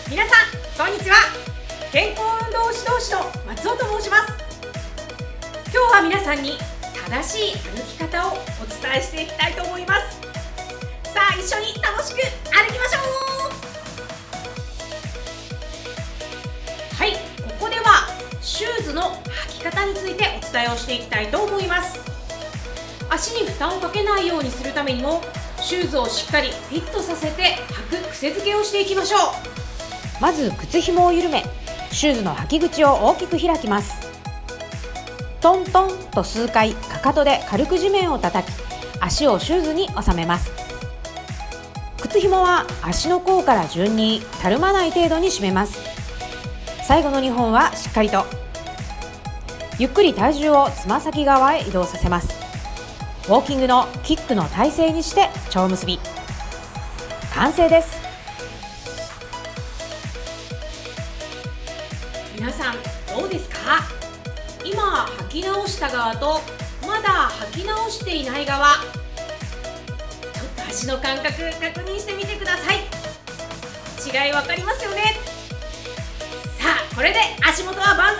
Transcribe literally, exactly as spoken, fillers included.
皆さんこんにちは。健康運動指導士の松尾と申します。今日は皆さんに正しい歩き方をお伝えしていきたいと思います。さあ一緒に楽しく歩きましょう。はい、ここではシューズの履き方についてお伝えをしていきたいと思います。足に負担をかけないようにするためにもシューズをしっかりフィットさせて履く癖づけをしていきましょう。 まず靴紐を緩め、シューズの履き口を大きく開きます。トントンと数回かかとで軽く地面を叩き、足をシューズに収めます。靴紐は足の甲から順にたるまない程度に締めます。最後のにほんはしっかりと。ゆっくり体重をつま先側へ移動させます。ウォーキングのキックの体勢にして蝶結び。完成です。 皆さんどうですか？今履き直した側とまだ履き直していない側、ちょっと足の感覚確認してみてください。違い分かりますよね。さあこれで足元は万